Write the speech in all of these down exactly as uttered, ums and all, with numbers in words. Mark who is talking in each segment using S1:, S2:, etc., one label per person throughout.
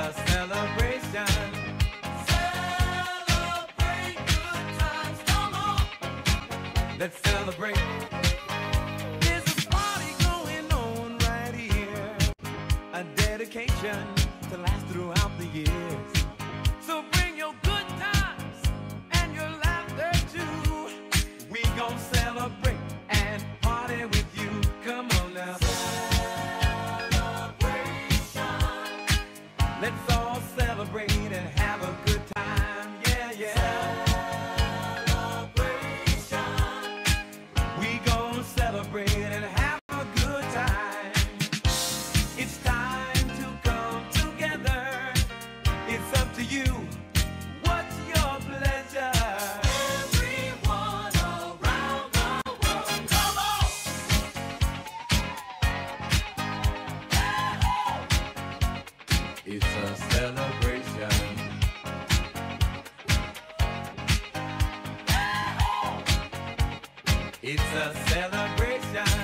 S1: a celebration.
S2: Celebrate good times, come on.
S1: Let's celebrate. There's a party going on right here, a dedication to last throughout the years. So bring your good times and your laughter too. We gon' celebrate and party with you. Come on now. Let's all celebrate and have a good time, yeah, yeah. Celebration. We gon' celebrate and have a good time. It's time to come together. It's up to you. What's your pleasure?
S2: Everyone around the world, come on.
S1: It's a celebration. It's a celebration.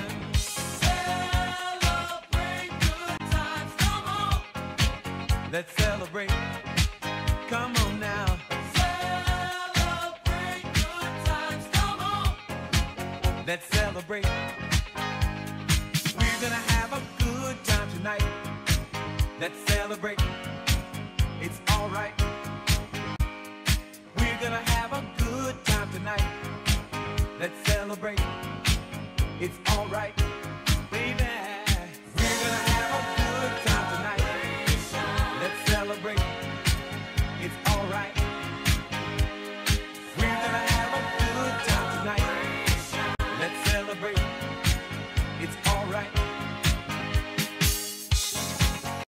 S2: Celebrate good times, come on.
S1: Let's celebrate. Come on now.
S2: Celebrate good times, come on.
S1: Let's celebrate. We're gonna have a good time tonight. Let's celebrate. It's alright. We're gonna have a good time tonight. Let's celebrate. It's alright, baby. We're gonna have a good time tonight. Let's celebrate.